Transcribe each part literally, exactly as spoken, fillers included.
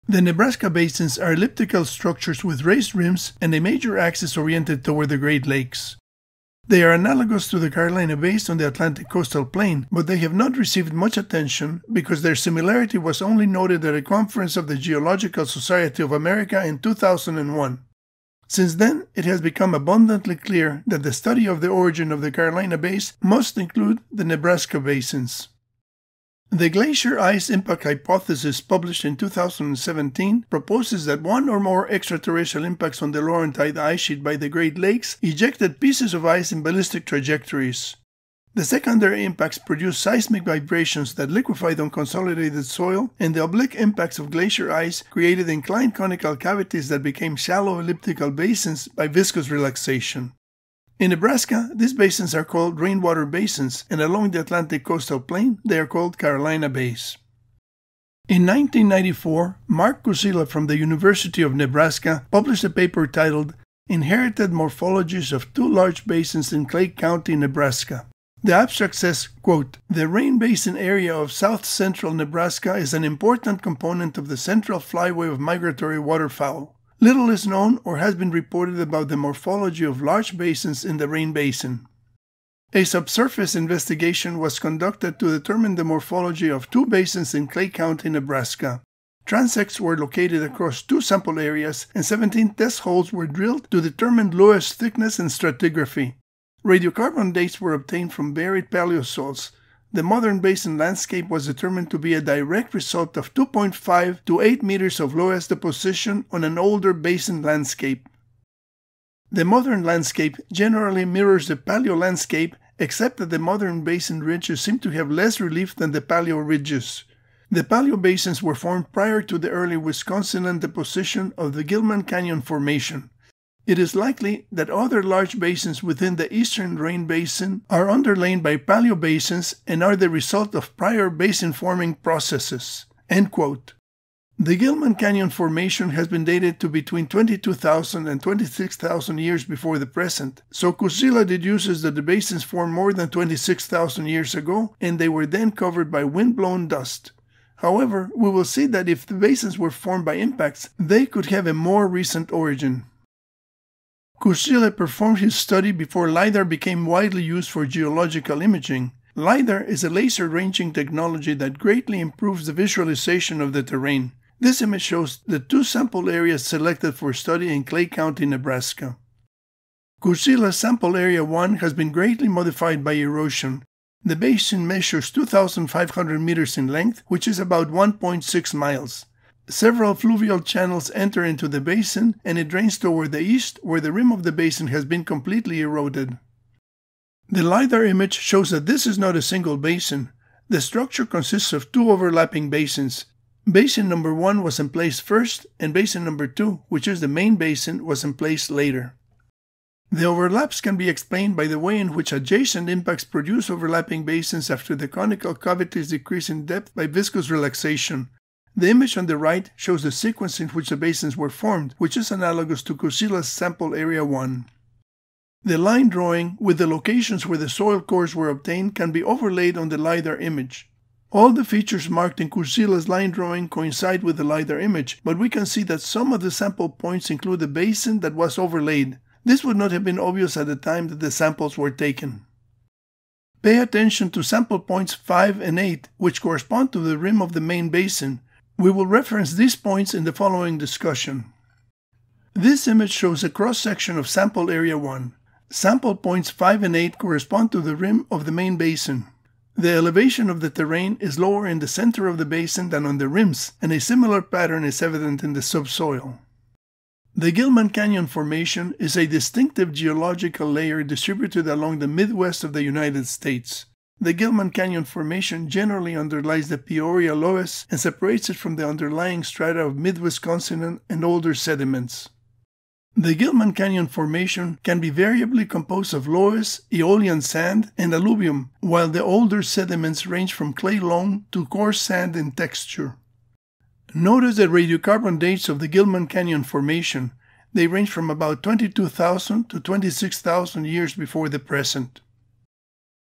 The Nebraska Basins are elliptical structures with raised rims and a major axis oriented toward the Great Lakes. They are analogous to the Carolina Bays on the Atlantic coastal plain, but they have not received much attention because their similarity was only noted at a conference of the Geological Society of America in two thousand one. Since then, it has become abundantly clear that the study of the origin of the Carolina Bays must include the Nebraska Basins. The glacier ice impact hypothesis, published in two thousand seventeen, proposes that one or more extraterrestrial impacts on the Laurentide ice sheet by the Great Lakes ejected pieces of ice in ballistic trajectories. The secondary impacts produce seismic vibrations that liquefied unconsolidated soil, and the oblique impacts of glacier ice created inclined conical cavities that became shallow elliptical basins by viscous relaxation. In Nebraska, these basins are called rainwater basins, and along the Atlantic coastal plain, they are called Carolina Bays. In nineteen ninety-four, Mark Kusila from the University of Nebraska published a paper titled Inherited Morphologies of Two Large Basins in Clay County, Nebraska. The abstract says, quote, "The rain basin area of south-central Nebraska is an important component of the central flyway of migratory waterfowl. Little is known or has been reported about the morphology of large basins in the rain basin. A subsurface investigation was conducted to determine the morphology of two basins in Clay County, Nebraska. Transects were located across two sample areas, and seventeen test holes were drilled to determine loess thickness and stratigraphy. Radiocarbon dates were obtained from buried paleosols. The modern basin landscape was determined to be a direct result of two point five to eight meters of loess deposition on an older basin landscape. The modern landscape generally mirrors the paleo landscape, except that the modern basin ridges seem to have less relief than the paleo ridges. The paleo basins were formed prior to the early Wisconsin deposition of the Gilman Canyon Formation. It is likely that other large basins within the eastern rain basin are underlain by paleobasins and are the result of prior basin-forming processes." End quote. The Gilman Canyon Formation has been dated to between twenty-two thousand and twenty-six thousand years before the present, so Kusila deduces that the basins formed more than twenty-six thousand years ago, and they were then covered by wind-blown dust. However, we will see that if the basins were formed by impacts, they could have a more recent origin. Kusila performed his study before LiDAR became widely used for geological imaging. LiDAR is a laser ranging technology that greatly improves the visualization of the terrain. This image shows the two sample areas selected for study in Clay County, Nebraska. Kusila's sample area one has been greatly modified by erosion. The basin measures two thousand five hundred meters in length, which is about one point six miles. Several fluvial channels enter into the basin, and it drains toward the east, where the rim of the basin has been completely eroded. The LiDAR image shows that this is not a single basin. The structure consists of two overlapping basins. Basin number one was in place first, and basin number two, which is the main basin, was in place later. The overlaps can be explained by the way in which adjacent impacts produce overlapping basins after the conical cavities decrease in depth by viscous relaxation. The image on the right shows the sequence in which the basins were formed, which is analogous to Kusila's sample area one. The line drawing with the locations where the soil cores were obtained can be overlaid on the LiDAR image. All the features marked in Kusila's line drawing coincide with the LiDAR image, but we can see that some of the sample points include a basin that was overlaid. This would not have been obvious at the time that the samples were taken. Pay attention to sample points five and eight, which correspond to the rim of the main basin. We will reference these points in the following discussion. This image shows a cross-section of sample area one. Sample points five and eight correspond to the rim of the main basin. The elevation of the terrain is lower in the center of the basin than on the rims, and a similar pattern is evident in the subsoil. The Gilman Canyon Formation is a distinctive geological layer distributed along the Midwest of the United States. The Gilman Canyon Formation generally underlies the Peoria loess and separates it from the underlying strata of mid-Wisconsin and older sediments. The Gilman Canyon Formation can be variably composed of loess, aeolian sand, and alluvium, while the older sediments range from clay loam to coarse sand in texture. Notice the radiocarbon dates of the Gilman Canyon Formation. They range from about twenty-two thousand to twenty-six thousand years before the present.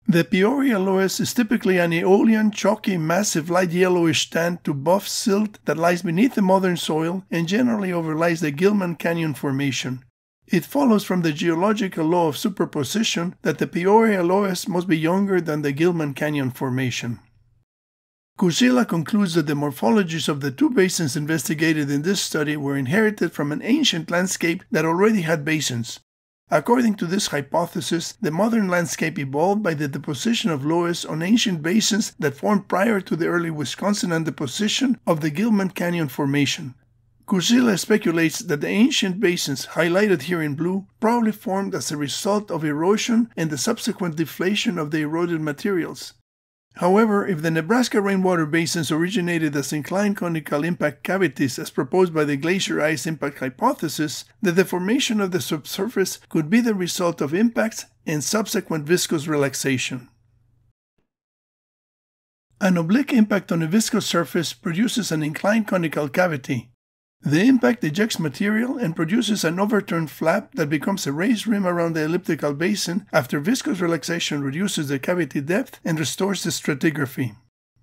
The Peoria loess is typically an aeolian, chalky, massive light yellowish tan to buff silt that lies beneath the modern soil and generally overlies the Gilman Canyon Formation. It follows from the geological law of superposition that the Peoria loess must be younger than the Gilman Canyon Formation. Kusila concludes that the morphologies of the two basins investigated in this study were inherited from an ancient landscape that already had basins. According to this hypothesis, the modern landscape evolved by the deposition of loess on ancient basins that formed prior to the early Wisconsin deposition of the Gilman Canyon Formation. Kusila speculates that the ancient basins, highlighted here in blue, probably formed as a result of erosion and the subsequent deflation of the eroded materials. However, if the Nebraska rainwater basins originated as inclined conical impact cavities as proposed by the glacier ice impact hypothesis, the deformation of the subsurface could be the result of impacts and subsequent viscous relaxation. An oblique impact on a viscous surface produces an inclined conical cavity. The impact ejects material and produces an overturned flap that becomes a raised rim around the elliptical basin after viscous relaxation reduces the cavity depth and restores the stratigraphy.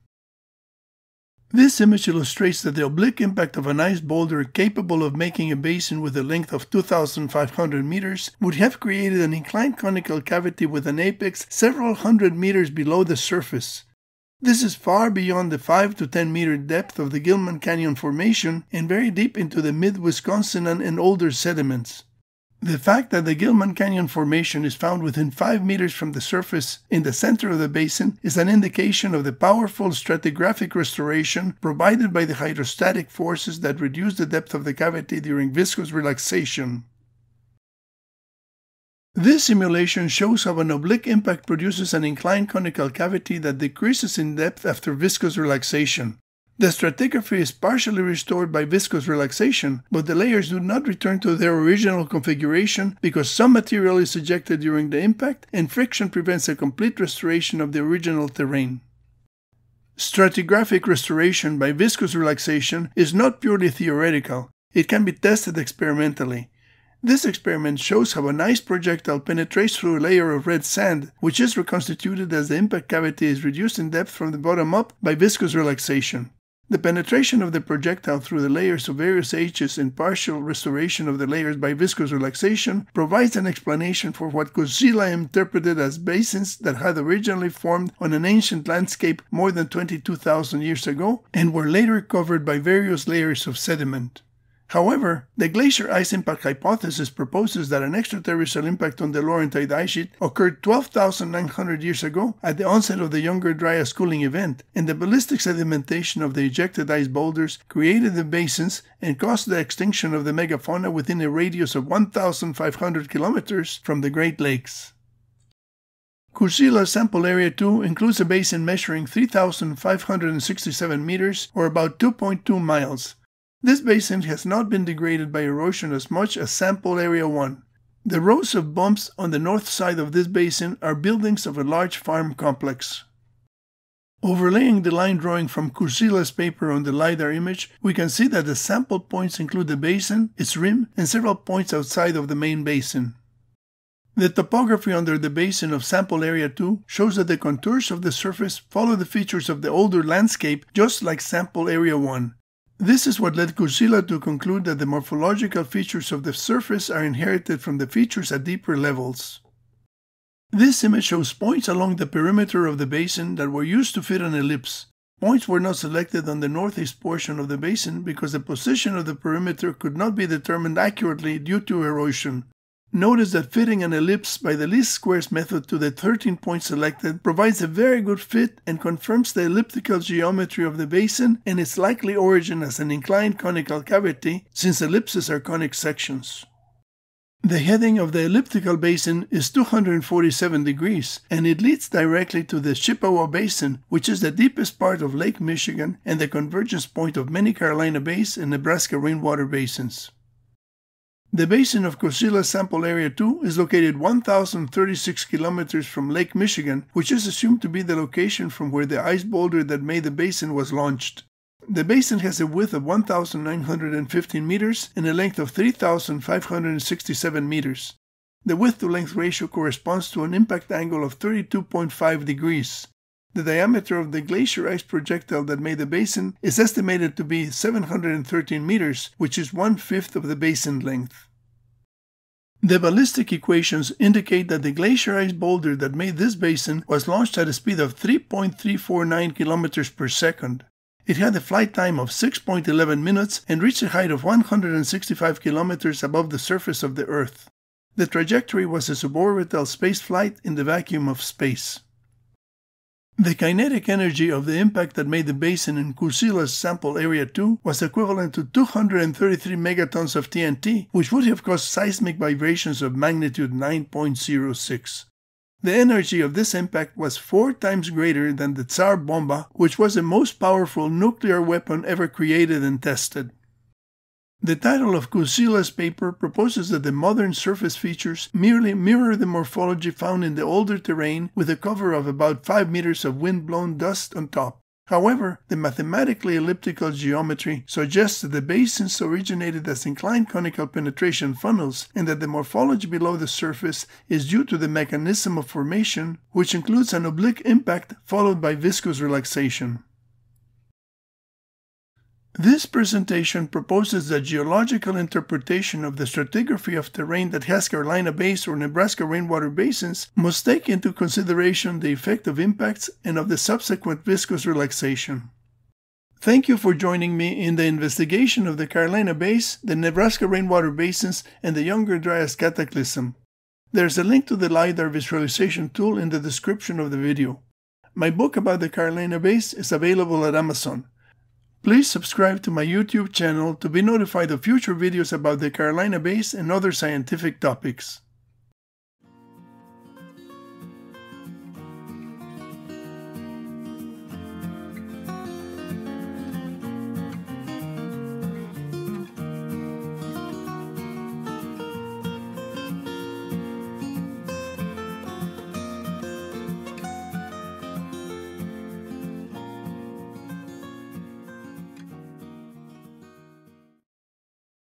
This image illustrates that the oblique impact of an ice boulder capable of making a basin with a length of two thousand five hundred meters would have created an inclined conical cavity with an apex several hundred meters below the surface. This is far beyond the five to ten meter depth of the Gilman Canyon Formation and very deep into the mid-Wisconsinan and older sediments. The fact that the Gilman Canyon Formation is found within five meters from the surface in the center of the basin is an indication of the powerful stratigraphic restoration provided by the hydrostatic forces that reduce the depth of the cavity during viscous relaxation. This simulation shows how an oblique impact produces an inclined conical cavity that decreases in depth after viscous relaxation. The stratigraphy is partially restored by viscous relaxation, but the layers do not return to their original configuration because some material is ejected during the impact and friction prevents a complete restoration of the original terrain. Stratigraphic restoration by viscous relaxation is not purely theoretical. It can be tested experimentally. This experiment shows how an ice projectile penetrates through a layer of red sand, which is reconstituted as the impact cavity is reduced in depth from the bottom up by viscous relaxation. The penetration of the projectile through the layers of various ages and partial restoration of the layers by viscous relaxation provides an explanation for what Kusila interpreted as basins that had originally formed on an ancient landscape more than twenty-two thousand years ago and were later covered by various layers of sediment. However, the glacier ice impact hypothesis proposes that an extraterrestrial impact on the Laurentide ice sheet occurred twelve thousand nine hundred years ago at the onset of the Younger Dryas cooling event, and the ballistic sedimentation of the ejected ice boulders created the basins and caused the extinction of the megafauna within a radius of one thousand five hundred kilometers from the Great Lakes. Kusila's sample area two includes a basin measuring three thousand five hundred sixty-seven meters, or about two point two miles. This basin has not been degraded by erosion as much as sample area one. The rows of bumps on the north side of this basin are buildings of a large farm complex. Overlaying the line drawing from Kusila's paper on the LiDAR image, we can see that the sample points include the basin, its rim, and several points outside of the main basin. The topography under the basin of sample area two shows that the contours of the surface follow the features of the older landscape just like sample area one. This is what led Kusila to conclude that the morphological features of the surface are inherited from the features at deeper levels. This image shows points along the perimeter of the basin that were used to fit an ellipse. Points were not selected on the northeast portion of the basin because the position of the perimeter could not be determined accurately due to erosion. Notice that fitting an ellipse by the least squares method to the thirteen points selected provides a very good fit and confirms the elliptical geometry of the basin and its likely origin as an inclined conical cavity, since ellipses are conic sections. The heading of the elliptical basin is two hundred forty-seven degrees, and it leads directly to the Chippewa Basin, which is the deepest part of Lake Michigan and the convergence point of many Carolina bays and Nebraska rainwater basins. The basin of Kusila sample area two is located one thousand thirty-six kilometers from Lake Michigan, which is assumed to be the location from where the ice boulder that made the basin was launched. The basin has a width of one thousand nine hundred fifteen meters and a length of three thousand five hundred sixty-seven meters. The width-to-length ratio corresponds to an impact angle of thirty-two point five degrees. The diameter of the glacier ice projectile that made the basin is estimated to be seven hundred thirteen meters, which is one-fifth of the basin length. The ballistic equations indicate that the glacier ice boulder that made this basin was launched at a speed of three point three four nine kilometers per second. It had a flight time of six point one one minutes and reached a height of one hundred sixty-five kilometers above the surface of the Earth. The trajectory was a suborbital space flight in the vacuum of space. The kinetic energy of the impact that made the basin in Kusila's sample area two was equivalent to two hundred thirty-three megatons of T N T, which would have caused seismic vibrations of magnitude nine point zero six. The energy of this impact was four times greater than the Tsar Bomba, which was the most powerful nuclear weapon ever created and tested. The title of Kusila's paper proposes that the modern surface features merely mirror the morphology found in the older terrain with a cover of about five meters of wind-blown dust on top. However, the mathematically elliptical geometry suggests that the basins originated as inclined conical penetration funnels and that the morphology below the surface is due to the mechanism of formation, which includes an oblique impact followed by viscous relaxation. This presentation proposes that geological interpretation of the stratigraphy of terrain that has Carolina Bays or Nebraska rainwater basins must take into consideration the effect of impacts and of the subsequent viscous relaxation. Thank you for joining me in the investigation of the Carolina Bays, the Nebraska rainwater basins, and the Younger Dryas Cataclysm. There is a link to the LiDAR visualization tool in the description of the video. My book about the Carolina Bays is available at Amazon. Please subscribe to my YouTube channel to be notified of future videos about the Carolina Bays and other scientific topics.